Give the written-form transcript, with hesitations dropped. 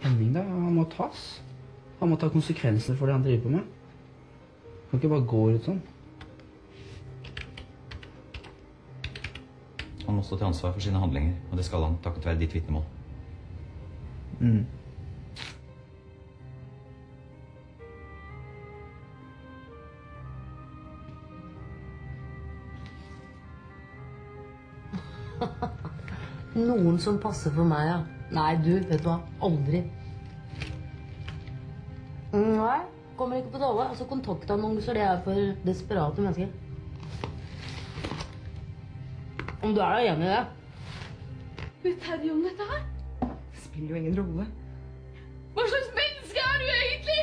Henning da, han må tas. Han må ta konsekvenser for det han driver på med. Han kan ikke bare gå ut sånn. Han må stå til ansvar for sine handlinger, og det skal han takket være ditt vitnemål. Noen som passer for meg, ja. Nei, du, vet du hva? Aldri. Nei, kommer ikke på tale. Altså, kontaktannonser, det er for desperate mennesker. Om du er da enig i det? Vet Terje om dette her? Det spiller jo ingen rolle. Hva slags menneske er du egentlig?